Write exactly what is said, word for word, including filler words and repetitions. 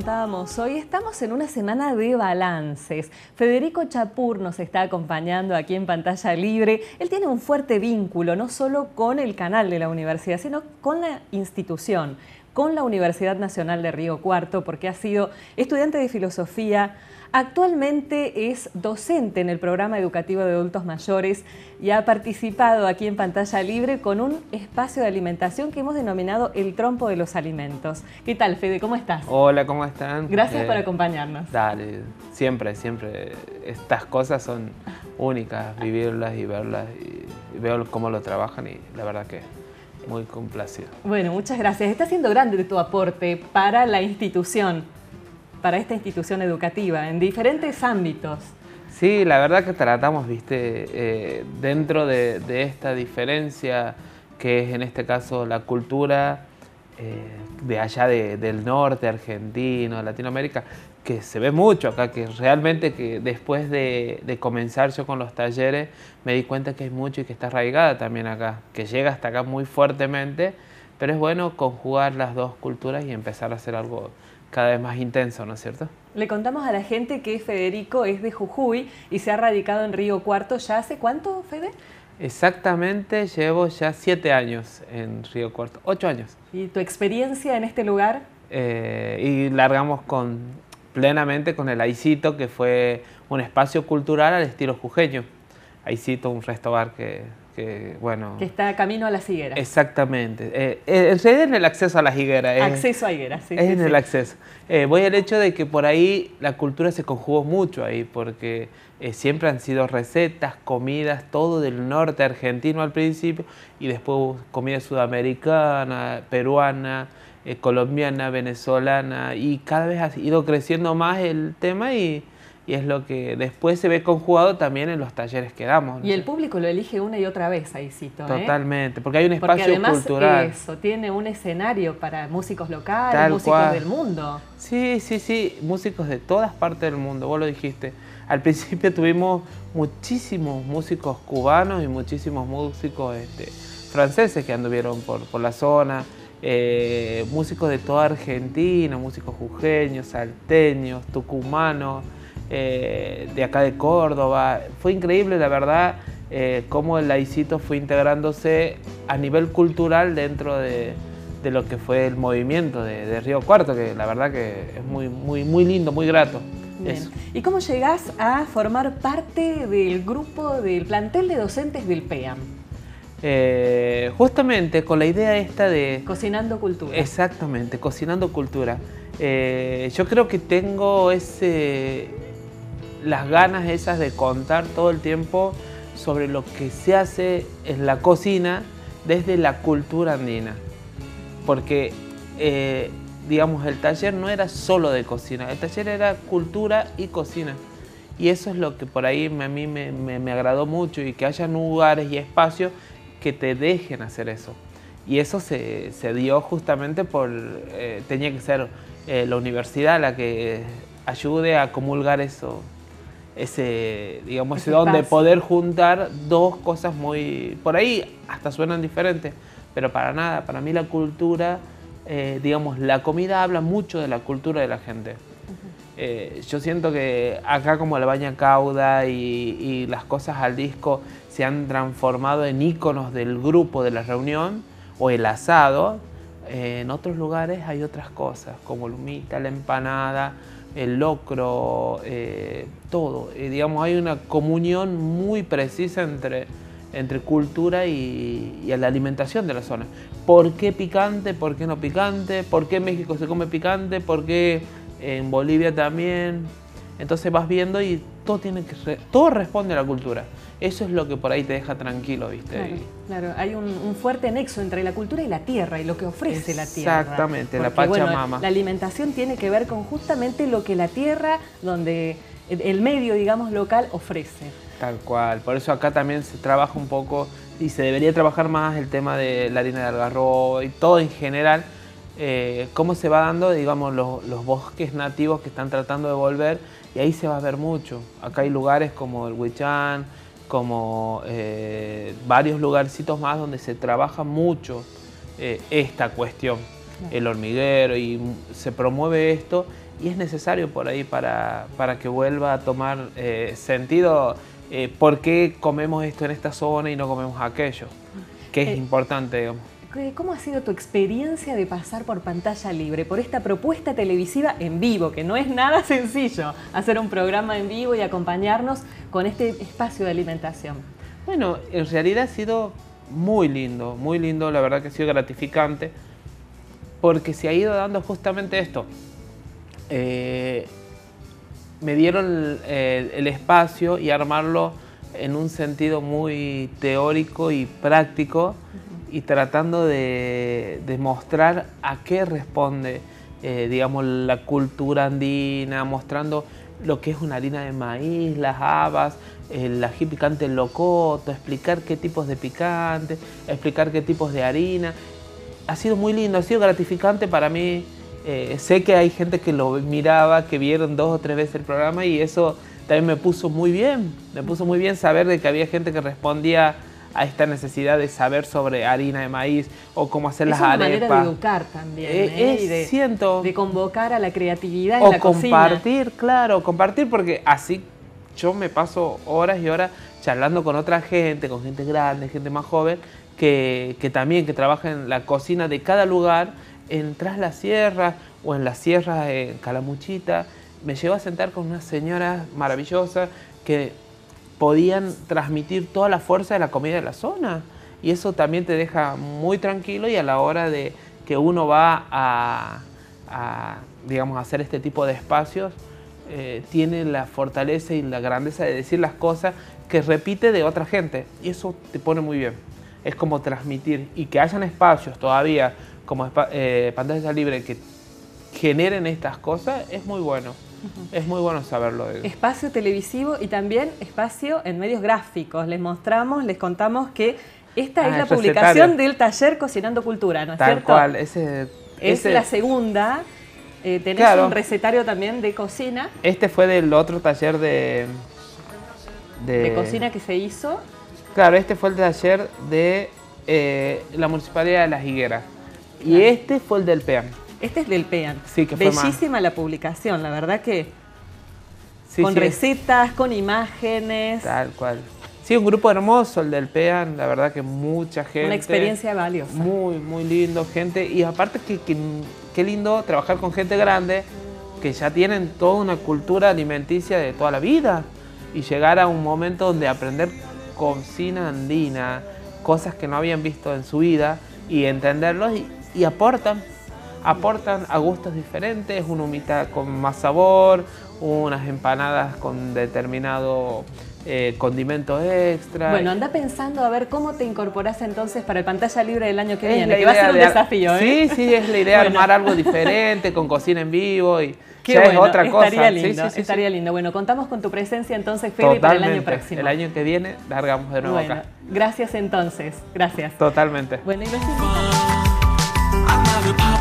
adelantábamos hoy, estamos en una semana de balances. Federico Chapur nos está acompañando aquí en Pantalla Libre. Él tiene un fuerte vínculo, no solo con el canal de la universidad, sino con la institución, con la Universidad Nacional de Río Cuarto, porque ha sido estudiante de filosofía. Actualmente es docente en el programa educativo de adultos mayores y ha participado aquí en Pantalla Libre con un espacio de alimentación que hemos denominado El Trompo de los Alimentos. ¿Qué tal, Fede? ¿Cómo estás? Hola, ¿cómo están? Gracias eh, por acompañarnos. Dale, siempre, siempre. Estas cosas son únicas, vivirlas y verlas. Y, y veo cómo lo trabajan y la verdad que muy complacido. Bueno, muchas gracias. Está siendo grande tu aporte para la institución, para esta institución educativa, en diferentes ámbitos. Sí, la verdad que tratamos, viste, eh, dentro de, de esta diferencia que es en este caso la cultura eh, de allá de, del norte argentino, Latinoamérica, que se ve mucho acá, que realmente que después de, de comenzar yo con los talleres me di cuenta que hay mucho y que está arraigada también acá, que llega hasta acá muy fuertemente, pero es bueno conjugar las dos culturas y empezar a hacer algo cada vez más intenso, ¿no es cierto? Le contamos a la gente que Federico es de Jujuy y se ha radicado en Río Cuarto ya hace ¿cuánto, Fede? Exactamente, llevo ya siete años en Río Cuarto, ocho años. ¿Y tu experiencia en este lugar? Eh, y largamos con, plenamente con el Aicito, que fue un espacio cultural al estilo jujeño. Aicito, un restaurante que, que, bueno... Que está camino a las higueras. Exactamente. Eh, en realidad en el acceso a las higueras. Acceso a higueras, sí. Es sí, en sí. el acceso. Eh, voy al hecho de que por ahí la cultura se conjugó mucho ahí, porque eh, siempre han sido recetas, comidas, todo del norte argentino al principio, y después comida sudamericana, peruana, eh, colombiana, venezolana, y cada vez ha ido creciendo más el tema y... Y es lo que después se ve conjugado también en los talleres que damos, ¿no? Y el público lo elige una y otra vez, Aicito, ¿eh? Totalmente, porque hay un porque espacio además cultural. Eso, tiene un escenario para músicos locales, Tal músicos cual. del mundo. Sí, sí, sí, músicos de todas partes del mundo, vos lo dijiste. Al principio tuvimos muchísimos músicos cubanos y muchísimos músicos este, franceses que anduvieron por, por la zona, eh, músicos de toda Argentina, músicos jujeños, salteños, tucumanos, Eh, de acá de Córdoba. Fue increíble, la verdad, eh, cómo el Aicito fue integrándose a nivel cultural dentro de, de lo que fue el movimiento de, de Río Cuarto, que la verdad que es muy, muy, muy lindo, muy grato. Bien. ¿Y cómo llegás a formar parte del grupo, del plantel de docentes del P E A M? Eh, justamente con la idea esta de... Cocinando cultura. Exactamente, cocinando cultura. Eh, yo creo que tengo ese... las ganas esas de contar todo el tiempo sobre lo que se hace en la cocina desde la cultura andina. Porque, eh, digamos, el taller no era solo de cocina, el taller era cultura y cocina. Y eso es lo que por ahí a mí me, me, me agradó mucho, y que haya lugares y espacios que te dejen hacer eso. Y eso se, se dio justamente por, eh, tenía que ser eh, la universidad la que ayude a comulgar eso. Ese, digamos, ese don de poder juntar dos cosas muy... Por ahí hasta suenan diferentes, pero para nada. Para mí la cultura, eh, digamos, la comida habla mucho de la cultura de la gente. Uh-huh. eh, yo siento que acá como la baña cauda y, y las cosas al disco se han transformado en íconos del grupo, de la reunión, o el asado. Eh, en otros lugares hay otras cosas, como la humita, la empanada, el locro, eh, todo. Eh, digamos, hay una comunión muy precisa entre, entre cultura y, y la alimentación de la zona. ¿Por qué picante? ¿Por qué no picante? ¿Por qué en México se come picante? ¿Por qué en Bolivia también? Entonces vas viendo y todo, tiene que re, todo responde a la cultura. Eso es lo que por ahí te deja tranquilo, ¿viste? Claro, claro. Hay un, un fuerte nexo entre la cultura y la tierra y lo que ofrece la tierra. Exactamente, porque, la Pachamama. Bueno, la alimentación tiene que ver con justamente lo que la tierra, donde el, el medio, digamos, local ofrece. Tal cual. Por eso acá también se trabaja un poco y se debería trabajar más el tema de la harina de algarrobo y todo en general. Eh, cómo se va dando, digamos, los, los bosques nativos que están tratando de volver, y ahí se va a ver mucho. Acá hay lugares como el Huichán, como eh, varios lugarcitos más donde se trabaja mucho eh, esta cuestión, el hormiguero, y se promueve esto, y es necesario por ahí para, para que vuelva a tomar eh, sentido eh, por qué comemos esto en esta zona y no comemos aquello, que es eh, importante, digamos. ¿Cómo ha sido tu experiencia de pasar por Pantalla Libre, por esta propuesta televisiva en vivo, que no es nada sencillo hacer un programa en vivo y acompañarnos con este espacio de alimentación? Bueno, en realidad ha sido muy lindo, muy lindo, la verdad que ha sido gratificante, porque se ha ido dando justamente esto. Eh, me dieron el, el espacio y armarlo en un sentido muy teórico y práctico, y tratando de, de mostrar a qué responde, eh, digamos, la cultura andina, mostrando lo que es una harina de maíz, las habas, el ají picante locoto, explicar qué tipos de picante, explicar qué tipos de harina. Ha sido muy lindo, ha sido gratificante para mí. Eh, sé que hay gente que lo miraba, que vieron dos o tres veces el programa, y eso también me puso muy bien. Me puso muy bien saber de que había gente que respondía a esta necesidad de saber sobre harina de maíz o cómo hacer las arepas. Es una manera de educar también, eh, ¿eh? es, y de, siento, de convocar a la creatividad en la cocina. O compartir, claro, compartir, porque así yo me paso horas y horas charlando con otra gente, con gente grande, gente más joven, que, que también que trabaja en la cocina de cada lugar, en Tras las Sierras o en las sierras en Calamuchita. Me llevo a sentar con unas señoras maravillosas que podían transmitir toda la fuerza de la comida de la zona, y eso también te deja muy tranquilo, y a la hora de que uno va a, a digamos, hacer este tipo de espacios, eh, tiene la fortaleza y la grandeza de decir las cosas que repite de otra gente, y eso te pone muy bien. Es como transmitir, y que hayan espacios todavía como eh, Pantalla Libre que generen estas cosas, es muy bueno. Uh-huh. Es muy bueno saberlo. De... Espacio televisivo y también espacio en medios gráficos. Les mostramos, les contamos que esta ah, es la publicación del taller Cocinando Cultura, ¿no es Tal cierto? cual, ese, es ese... la segunda. Eh, tenés claro. un recetario también de cocina. Este fue del otro taller de... De, de cocina que se hizo. Claro, este fue el taller de eh, la Municipalidad de Las Higueras. Claro. Y este fue el del PEAN. Este es del PEAN. Sí, que fue bellísima más. La publicación, la verdad que sí, con sí, recetas, con imágenes. Tal cual. Sí, un grupo hermoso el del PEAN, la verdad que mucha gente. Una experiencia valiosa. Muy, muy lindo, gente. Y aparte que, que, qué lindo trabajar con gente grande que ya tienen toda una cultura alimenticia de toda la vida, y llegar a un momento donde aprender cocina andina, cosas que no habían visto en su vida, y entenderlos, y, y aportan. Aportan a gustos diferentes, una humita con más sabor, unas empanadas con determinado eh, condimento extra. Bueno, anda pensando a ver cómo te incorporás entonces para el Pantalla Libre del año que es viene, que va a ser un desafío, ¿eh? Sí, sí, es la idea bueno. armar algo diferente, con cocina en vivo, y Qué ya bueno, es otra estaría cosa. Lindo, sí, sí, sí, estaría sí. lindo. Bueno, contamos con tu presencia entonces, Fede, para el año próximo. El año que viene largamos de nuevo bueno, acá. Gracias entonces, gracias. Totalmente. Bueno, y los invitamos.